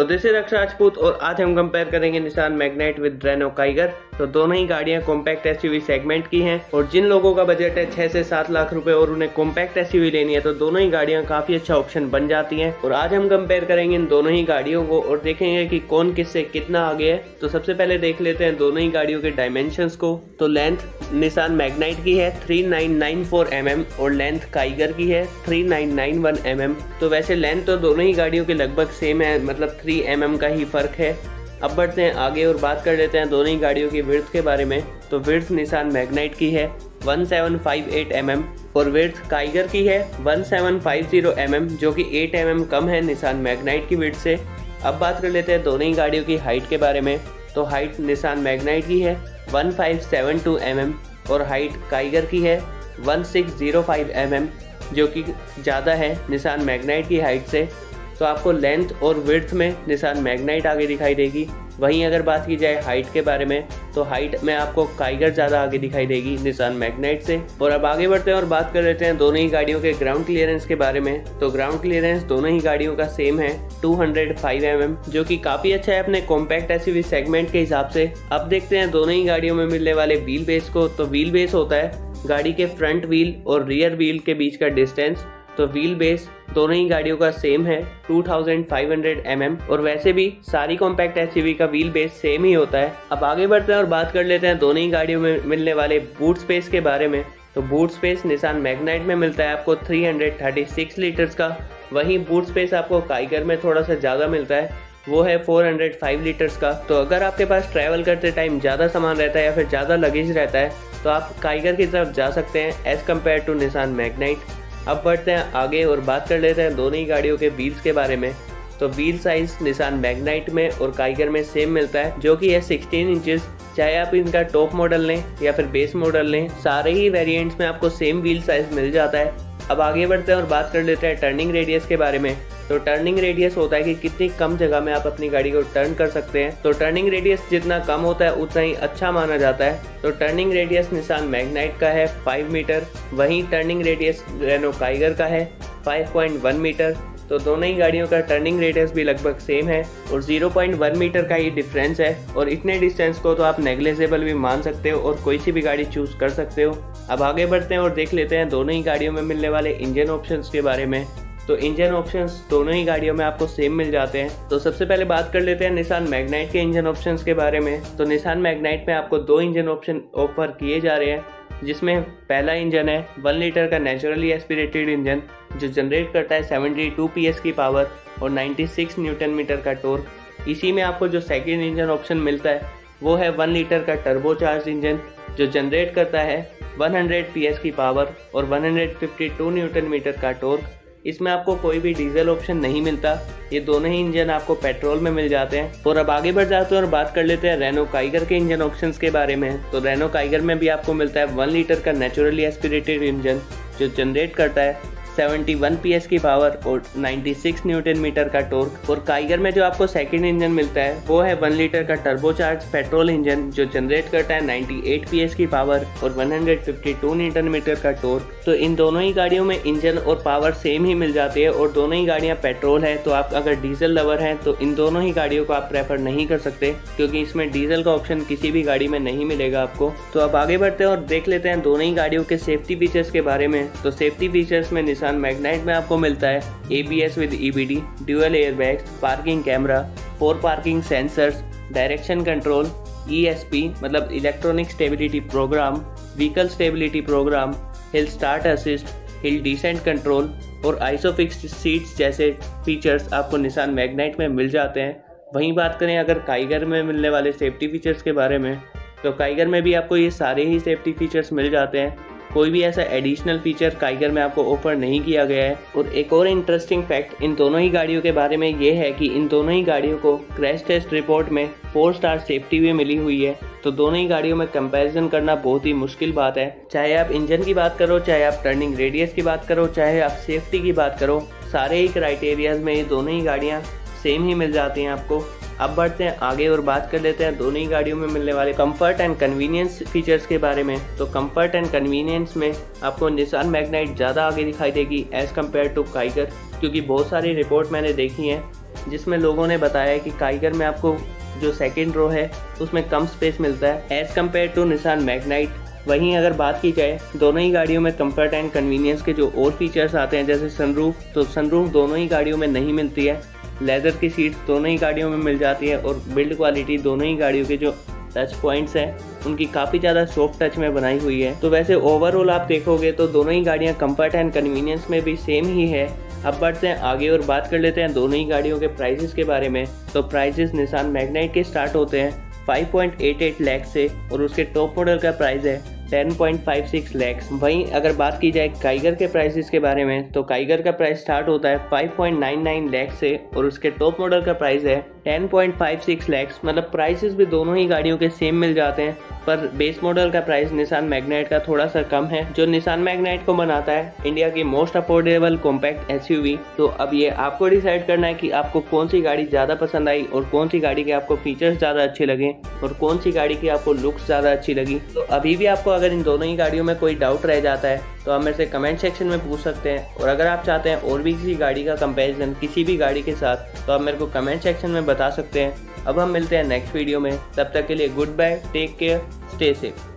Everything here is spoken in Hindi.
दिस इज अक्षर राजपूत और आज हम कंपेयर करेंगे Nissan Magnite with Renault Kiger. तो दोनों ही गाड़ियां कॉम्पैक्ट एसयूवी सेगमेंट की हैं और जिन लोगों का बजट है 6 से 7 लाख रुपए और उन्हें कॉम्पैक्ट एसयूवी लेनी है तो दोनों ही गाड़ियां काफी अच्छा ऑप्शन बन जाती हैं। और आज हम कंपेयर करेंगे इन दोनों ही गाड़ियों को और देखेंगे कि कौन किससे कितना आगे है। तो सबसे पहले देख लेते हैं दोनों ही गाड़ियों के डायमेंशंस को। तो लेंथ निसान मैग्नाइट की है 3994 mm और लेंथ काइगर की है 3991 mm। तो वैसे लेंथ तो दोनों ही गाड़ियों के लगभग सेम है, मतलब 3 mm का ही फर्क है। अब बढ़ते हैं आगे और बात कर लेते हैं दोनों ही गाड़ियों की विड्थ के बारे में। तो विड्थ निसान मैग्नाइट की है 1758 mm और विड्थ काइगर की है 1750 mm, जो कि 8 mm कम है निसान मैग्नाइट की विड्थ से। अब बात कर लेते हैं दोनों ही गाड़ियों की हाइट के बारे में। तो हाइट निसान मैग्नाइट की है 1572 mm और हाइट काइगर की है 1605 mm, जो कि ज़्यादा है निसान मैग्नाइट की हाइट से। तो आपको लेंथ और विड्थ में निसान मैग्नाइट आगे दिखाई देगी। वहीं अगर बात की जाए हाइट के बारे में तो हाइट में आपको काइगर ज़्यादा आगे दिखाई देगी निसान मैग्नाइट से। और अब आगे बढ़ते हैं और बात कर लेते हैं दोनों ही गाड़ियों के ग्राउंड क्लियरेंस के बारे में। तो ग्राउंड क्लियरेंस दोनों ही गाड़ियों का सेम है 205 mm, जो कि काफ़ी अच्छा है अपने कॉम्पैक्ट एसयूवी सेगमेंट के हिसाब से। अब देखते हैं दोनों ही गाड़ियों में मिलने वाले व्हील बेस को। तो व्हील बेस होता है गाड़ी के फ्रंट व्हील और रियर व्हील के बीच का डिस्टेंस। तो व्हील बेस दोनों ही गाड़ियों का सेम है 2500 mm और वैसे भी सारी कॉम्पैक्ट एसयूवी का व्हील बेस सेम ही होता है। अब आगे बढ़ते हैं और बात कर लेते हैं दोनों ही गाड़ियों में मिलने वाले बूट स्पेस के बारे में। तो बूट स्पेस निसान मैग्नाइट में मिलता है आपको 336 लीटर्स का। वहीं बूट स्पेस आपको काइगर में थोड़ा सा ज़्यादा मिलता है, वो है 405 लीटर्स का। तो अगर आपके पास ट्रैवल करते टाइम ज़्यादा सामान रहता है या फिर ज़्यादा लगेज रहता है तो आप काइगर की तरफ जा सकते हैं as compare to Nissan Magnite. अब बढ़ते हैं आगे और बात कर लेते हैं दोनों ही गाड़ियों के व्हील्स के बारे में। तो व्हील साइज निसान मैग्नाइट में और काइगर में सेम मिलता है, जो कि है 16 इंचेस। चाहे आप इनका टॉप मॉडल लें या फिर बेस मॉडल लें, सारे ही वेरिएंट्स में आपको सेम व्हील साइज मिल जाता है। अब आगे बढ़ते हैं और बात कर लेते हैं टर्निंग रेडियस के बारे में। तो टर्निंग रेडियस होता है कि कितनी कम जगह में आप अपनी गाड़ी को टर्न कर सकते हैं। तो टर्निंग रेडियस जितना कम होता है उतना ही अच्छा माना जाता है। तो टर्निंग रेडियस निसान मैग्नाइट का है 5 मीटर, वहीं टर्निंग रेडियस रेनो काइगर का है 5.1 मीटर। तो दोनों ही गाड़ियों का टर्निंग रेडियस भी लगभग सेम है और 0.1 मीटर का ही डिफरेंस है। और इतने डिस्टेंस को तो आप नेग्लिजिबल भी मान सकते हो और कोई सी भी गाड़ी चूज कर सकते हो। अब आगे बढ़ते हैं और देख लेते हैं दोनों ही गाड़ियों में मिलने वाले इंजन ऑप्शंस के बारे में। तो इंजन ऑप्शंस दोनों ही गाड़ियों में आपको सेम मिल जाते हैं। तो सबसे पहले बात कर लेते हैं निसान मैग्नाइट के इंजन ऑप्शंस के बारे में। तो निसान मैग्नाइट में आपको 2 इंजन ऑप्शन ऑफर किए जा रहे हैं, जिसमें पहला इंजन है 1 लीटर का नेचुरली एस्पिरेटेड इंजन जो जनरेट करता है 72 PS की पावर और 96 न्यूटन मीटर का टॉर्क। इसी में आपको जो सेकंड इंजन ऑप्शन मिलता है वो है 1 लीटर का टर्बोचार्ज इंजन जो जनरेट करता है 100 PS की पावर और 152 न्यूटन मीटर का टॉर्क। इसमें आपको कोई भी डीजल ऑप्शन नहीं मिलता, ये दोनों ही इंजन आपको पेट्रोल में मिल जाते हैं। और अब आगे बढ़ जाते हैं और बात कर लेते हैं रेनो काइगर के इंजन ऑप्शंस के बारे में। तो रेनो काइगर में भी आपको मिलता है 1 लीटर का नेचुरली एस्पिरेटेड इंजन जो जनरेट करता है 71 PS की पावर और 96 न्यूटन मीटर का टॉर्क। और काइगर में जो आपको सेकंड इंजन मिलता है वो है 1 लीटर का टर्बोचार्ज पेट्रोल इंजन जो जनरेट करता है 98 PS की पावर और 152 न्यूटन मीटर का टॉर्क। तो इन दोनों ही गाड़ियों में इंजन और पावर सेम ही मिल जाती है और दोनों ही गाड़ियां पेट्रोल है। तो आप अगर डीजल लवर हैं तो इन दोनों ही गाड़ियों को आप प्रेफर नहीं कर सकते, क्योंकि इसमें डीजल का ऑप्शन किसी भी गाड़ी में नहीं मिलेगा आपको। तो अब आगे बढ़ते हैं और देख लेते हैं दोनों ही गाड़ियों के सेफ्टी फीचर्स के बारे में। तो सेफ्टी फीचर्स में निसान मैग्नाइट में आपको मिलता है ABS विद EBD, dual airbags, parking camera, 4 parking sensors, direction control, ESP मतलब electronic stability program, vehicle stability program, hill start assist, hill descent control और आइसोफिक्स्ड सीट्स जैसे फीचर्स आपको निसान मैग्नाइट में मिल जाते हैं। वहीं बात करें अगर काइगर में मिलने वाले सेफ्टी फीचर्स के बारे में, तो काइगर में भी आपको ये सारे ही सेफ्टी फीचर्स मिल जाते हैं। कोई भी ऐसा एडिशनल फीचर काइगर में आपको ऑफर नहीं किया गया है। और एक और इंटरेस्टिंग फैक्ट इन दोनों ही गाड़ियों के बारे में ये है कि इन दोनों ही गाड़ियों को क्रैश टेस्ट रिपोर्ट में 4 स्टार सेफ्टी भी मिली हुई है। तो दोनों ही गाड़ियों में कंपैरिजन करना बहुत ही मुश्किल बात है। चाहे आप इंजन की बात करो, चाहे आप टर्निंग रेडियस की बात करो, चाहे आप सेफ्टी की बात करो, सारे ही क्राइटेरियाज में ये दोनों ही गाड़ियाँ सेम ही मिल जाती हैं आपको। अब बढ़ते हैं आगे और बात कर लेते हैं दोनों ही गाड़ियों में मिलने वाले कंफर्ट एंड कन्वीनियंस फीचर्स के बारे में। तो कंफर्ट एंड कन्वीनियंस में आपको निसान मैग्नाइट ज़्यादा आगे दिखाई देगी एज़ कम्पेयर टू काइगर, क्योंकि बहुत सारी रिपोर्ट मैंने देखी हैं जिसमें लोगों ने बताया है कि काइगर में आपको जो सेकेंड रो है उसमें कम स्पेस मिलता है as compare to Nissan Magnite. वहीं अगर बात की जाए दोनों ही गाड़ियों में कंफर्ट एंड कन्वीनियंस के जो और फीचर्स आते हैं जैसे सनरूफ, तो सनरूफ दोनों ही गाड़ियों में नहीं मिलती है। लेदर की सीट्स दोनों ही गाड़ियों में मिल जाती है और बिल्ड क्वालिटी दोनों ही गाड़ियों के जो टच पॉइंट्स हैं उनकी काफ़ी ज़्यादा सॉफ्ट टच में बनाई हुई है। तो वैसे ओवरऑल आप देखोगे तो दोनों ही गाड़ियाँ कंफर्ट एंड कन्वीनियंस में भी सेम ही है। अब बढ़ते हैं आगे और बात कर लेते हैं दोनों ही गाड़ियों के प्राइसेस के बारे में। तो प्राइसेस निसान मैग्नाइट के स्टार्ट होते हैं 5.88 लाख से और उसके टॉप मॉडल का प्राइस है 10.56 लाख। वहीं अगर बात की जाए काइगर के प्राइसेस के बारे में तो काइगर का प्राइस स्टार्ट होता है 5.99 लाख से और उसके टॉप मॉडल का प्राइस है 10.56 लाख। मतलब प्राइसेस भी दोनों ही गाड़ियों के सेम मिल जाते हैं, पर बेस मॉडल का प्राइस निसान मैग्नाइट का थोड़ा सा कम है, जो निसान मैग्नाइट को बनाता है इंडिया की मोस्ट अफोर्डेबल कॉम्पैक्ट एसयूवी। तो अब ये आपको डिसाइड करना है कि आपको कौन सी गाड़ी ज़्यादा पसंद आई और कौन सी गाड़ी के आपको फीचर्स ज़्यादा अच्छे लगे और कौन सी गाड़ी की आपको लुक्स ज़्यादा अच्छी लगी। तो अभी भी आपको अगर इन दोनों ही गाड़ियों में कोई डाउट रह जाता है तो आप मेरे से कमेंट सेक्शन में पूछ सकते हैं, और अगर आप चाहते हैं और भी किसी गाड़ी का कंपैरिजन किसी भी गाड़ी के साथ तो आप मेरे को कमेंट सेक्शन में बता सकते हैं। अब हम मिलते हैं नेक्स्ट वीडियो में, तब तक के लिए good bye, take care, stay safe.